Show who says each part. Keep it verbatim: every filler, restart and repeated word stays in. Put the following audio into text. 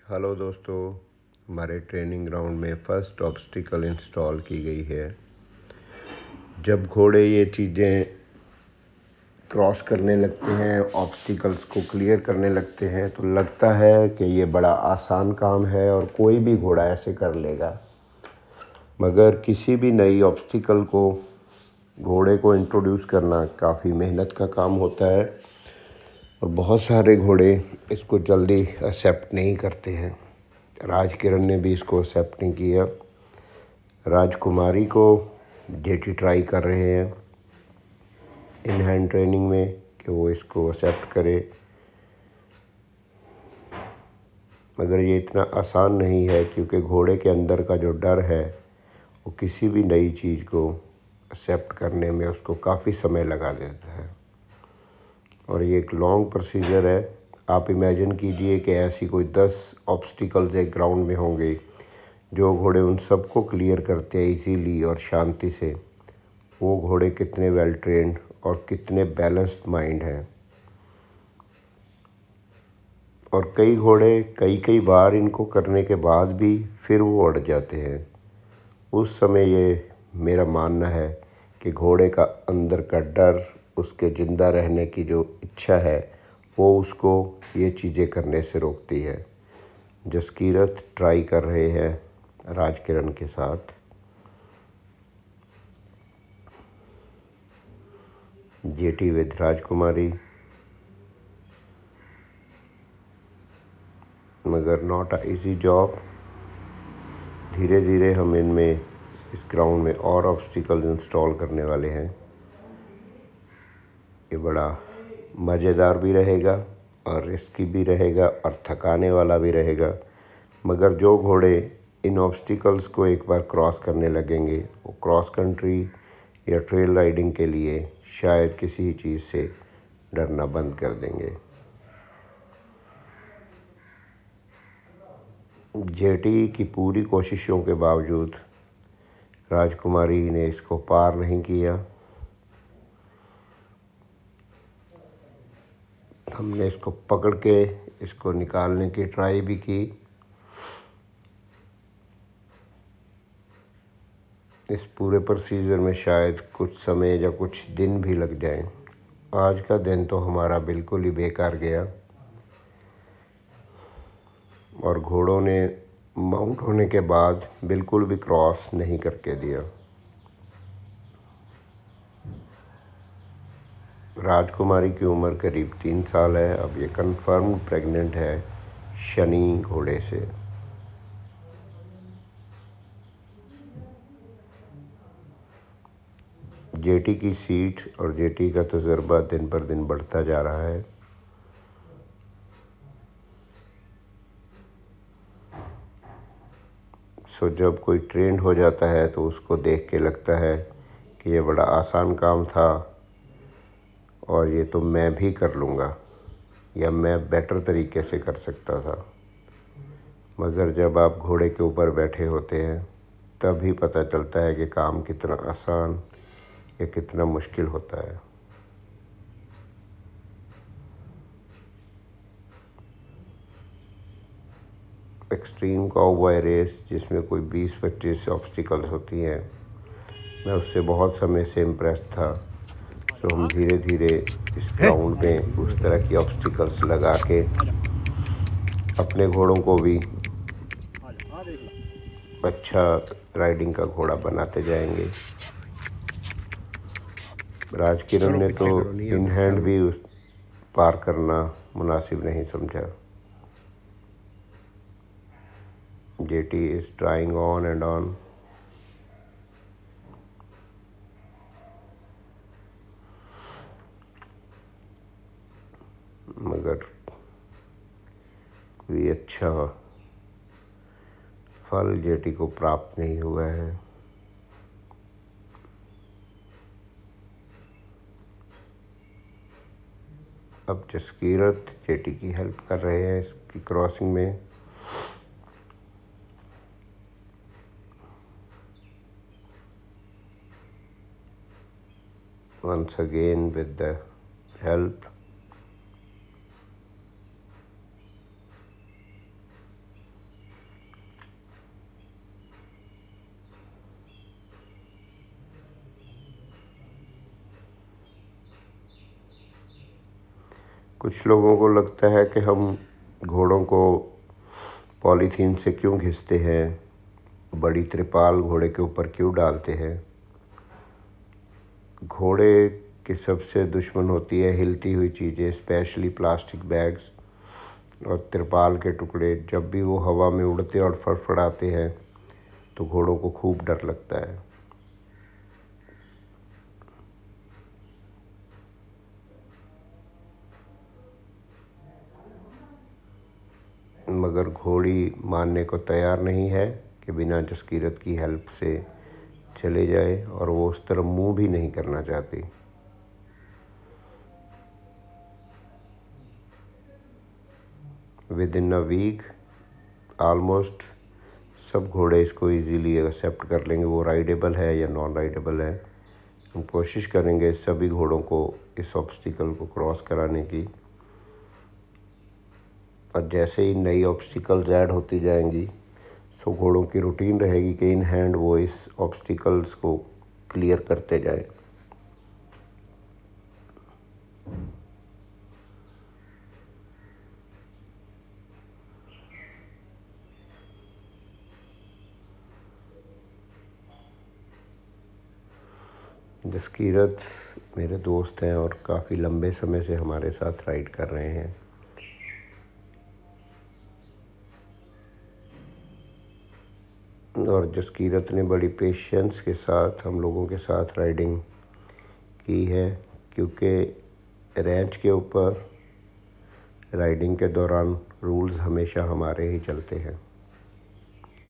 Speaker 1: Hello दोस्तों, हमारे training ground में फ़र्स्ट ऑब्स्टिकल इंस्टॉल की गई है। जब घोड़े ये चीज़ें क्रॉस करने लगते हैं, ऑब्स्टिकल्स को क्लियर करने लगते हैं, तो लगता है कि ये बड़ा आसान काम है और कोई भी घोड़ा ऐसे कर लेगा। मगर किसी भी नई ऑब्स्टिकल को घोड़े को इंट्रोड्यूस करना काफ़ी मेहनत का काम होता है और बहुत सारे घोड़े इसको जल्दी एक्सेप्ट नहीं करते हैं। राजकिरण ने भी इसको एक्सेप्ट नहीं किया। राजकुमारी को जेटी ट्राई कर रहे हैं इन हैंड ट्रेनिंग में कि वो इसको एक्सेप्ट करे, मगर ये इतना आसान नहीं है क्योंकि घोड़े के अंदर का जो डर है वो किसी भी नई चीज़ को एक्सेप्ट करने में उसको काफ़ी समय लगा देता है और ये एक लॉन्ग प्रोसीजर है। आप इमेजिन कीजिए कि ऐसी कोई दस ऑब्स्टिकल्स एक ग्राउंड में होंगे, जो घोड़े उन सबको क्लियर करते हैं इजीली और शांति से। वो घोड़े कितने वेल ट्रेंड और कितने बैलेंस्ड माइंड हैं। और कई घोड़े कई कई बार इनको करने के बाद भी फिर वो अड़ जाते हैं। उस समय ये मेरा मानना है कि घोड़े का अंदर का डर, उसके ज़िंदा रहने की जो इच्छा है, वो उसको ये चीज़ें करने से रोकती है। जसकीरत ट्राई कर रहे हैं राजकिरण के साथ। जेटी विद राजकुमारी, मगर नॉट अ इजी जॉब। धीरे धीरे हम इनमें इस ग्राउंड में और ऑब्स्टिकल्स इंस्टॉल करने वाले हैं। ये बड़ा मज़ेदार भी रहेगा और रिस्की भी रहेगा और थकाने वाला भी रहेगा, मगर जो घोड़े इन ऑब्स्टिकल्स को एक बार क्रॉस करने लगेंगे, वो क्रॉस कंट्री या ट्रेल राइडिंग के लिए शायद किसी चीज़ से डरना बंद कर देंगे। जेटी की पूरी कोशिशों के बावजूद राजकुमारी ने इसको पार नहीं किया। हमने इसको पकड़ के इसको निकालने की ट्राई भी की। इस पूरे प्रोसीजर में शायद कुछ समय या कुछ दिन भी लग जाएं। आज का दिन तो हमारा बिल्कुल ही बेकार गया और घोड़ों ने माउंट होने के बाद बिल्कुल भी क्रॉस नहीं करके दिया। राजकुमारी की उम्र करीब तीन साल है। अब ये कंफर्म प्रेग्नेंट है शनि घोड़े से। जेटी की सीट और जेटी का तजुर्बा दिन पर दिन बढ़ता जा रहा है। सो जब कोई ट्रेंड हो जाता है तो उसको देख के लगता है कि ये बड़ा आसान काम था और ये तो मैं भी कर लूँगा या मैं बेटर तरीके से कर सकता था। मगर जब आप घोड़े के ऊपर बैठे होते हैं तब ही पता चलता है कि काम कितना आसान या कितना मुश्किल होता है। एक्सट्रीम काउबॉय रेस जिसमें कोई बीस पच्चीस ऑब्स्टिकल्स होती हैं, मैं उससे बहुत समय से इम्प्रेस था। तो हम धीरे धीरे इस ग्राउंड में उस तरह की ऑब्स्टिकल्स लगा के अपने घोड़ों को भी अच्छा राइडिंग का घोड़ा बनाते जाएंगे। राजकिरण ने तो इन हैंड भी उस पार करना मुनासिब नहीं समझा। JT is trying on and on. मगर कोई अच्छा फल जेटी को प्राप्त नहीं हुआ है। अब जसकीरत जेटी की हेल्प कर रहे हैं इसकी क्रॉसिंग में। Once again with the help. कुछ लोगों को लगता है कि हम घोड़ों को पॉलीथीन से क्यों घिसते हैं, बड़ी त्रिपाल घोड़े के ऊपर क्यों डालते हैं। घोड़े की सबसे दुश्मन होती है हिलती हुई चीज़ें, स्पेशली प्लास्टिक बैग्स और त्रिपाल के टुकड़े। जब भी वो हवा में उड़ते और फड़फड़ाते हैं तो घोड़ों को खूब डर लगता है। मगर घोड़ी मानने को तैयार नहीं है कि बिना जसकीरत की हेल्प से चले जाए, और वो उस तरफ मुंह भी नहीं करना चाहती। Within a week almost सब घोड़े इसको इजीली एक्सेप्ट कर लेंगे, वो राइडेबल है या नॉन राइडेबल है। हम कोशिश करेंगे सभी घोड़ों को इस ऑब्स्टिकल को क्रॉस कराने की, और जैसे ही नई ऑब्स्टिकल्स ऐड होती जाएंगी सो घोड़ों की रूटीन रहेगी कि इन हैंड वो इस ऑब्स्टिकल्स को क्लियर करते जाए। जसकीरत मेरे दोस्त हैं और काफ़ी लंबे समय से हमारे साथ राइड कर रहे हैं। और जसकीरत ने बड़ी पेशेंस के साथ हम लोगों के साथ राइडिंग की है, क्योंकि रेंज के ऊपर राइडिंग के दौरान रूल्स हमेशा हमारे ही चलते हैं।